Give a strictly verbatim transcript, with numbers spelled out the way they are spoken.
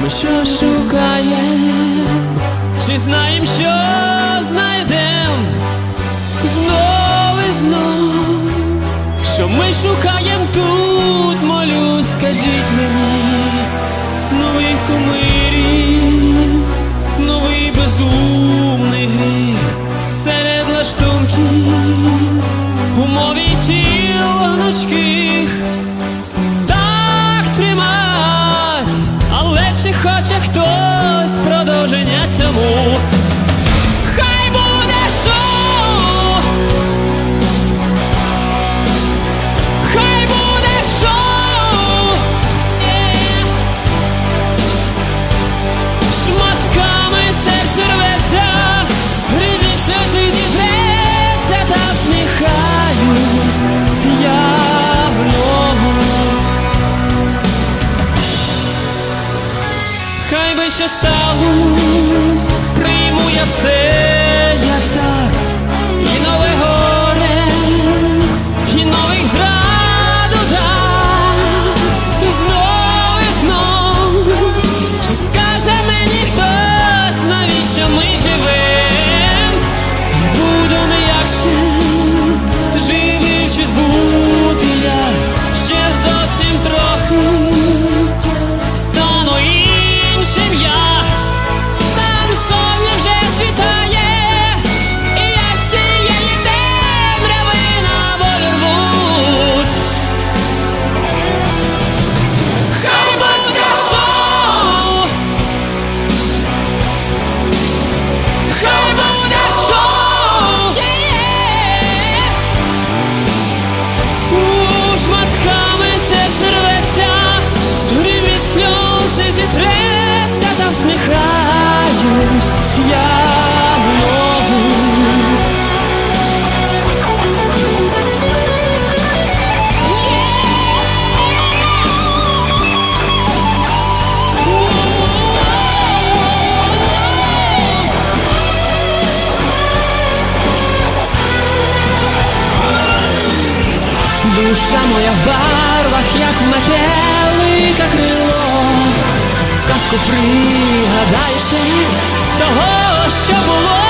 Ми що шукаєм, чи знаєм, що знайдем знов і знов, що ми шукаєм тут, молюсь, скажіть мені, нових кумирів, новий безумний гріх серед лаштунків у мові тіл гнучких. Так тримать, але чи хоче хтось продовження цьому? Хай буде шоу, хай буде шоу, yeah. Шматками серце рветься, грибі сльози зітреться, та всміхаюсь я знову. Хай би що сталось, прийму я все як так, і нове горе, і нових зрад удар, і знов, і знов. Чи скаже мені хтось, навіщо ми живем? І буду м'якше, живий чи збути я, ще зовсім трохи стану іншим я. Там зовні вже світає, і я з цієї темряви на волю рвусь. Хай буде шоу, хай буде шоу, yeah. У шматками серце рветься, гримі сльози зітреться, та всміхаюсь я знову. Душа моя в барвах, як метелика крило. Казку пригадаєш того, що було.